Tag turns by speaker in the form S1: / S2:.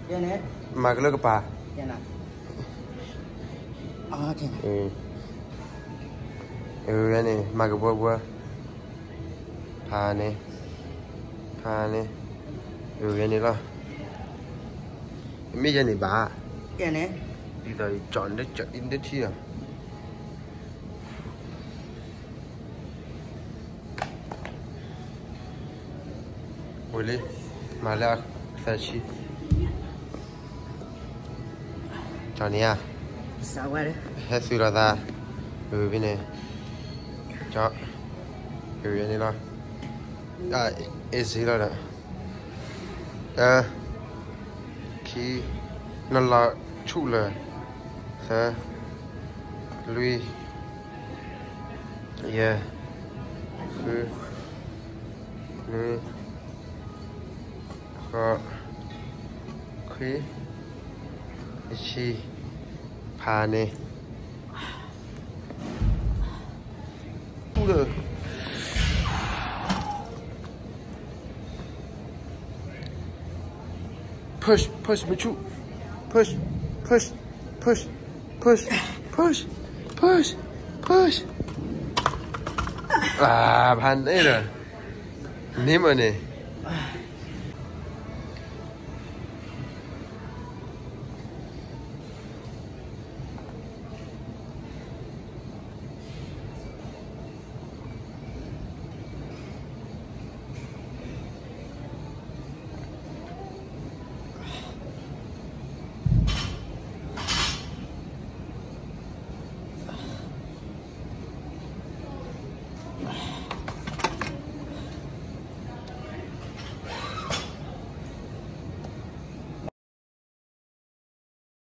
S1: Này.
S2: Mà cái lơ cái bà.
S1: Thế nào? Thế nào?
S2: Cái này mà cái bơ bà này cái này đó mấy cái này bà
S1: Cái này.
S2: đi tới chọn in đất chi à ôi đi mà là phải chi chọn nha
S1: Sao vậy đấy?
S2: hết sự là ta bên này chọn cái này đó easy rồi đó khi nó là chủ là sẽ lui yeah lui khó khi chi phá này được push Michu push à pan đây rồi nếm rồi nè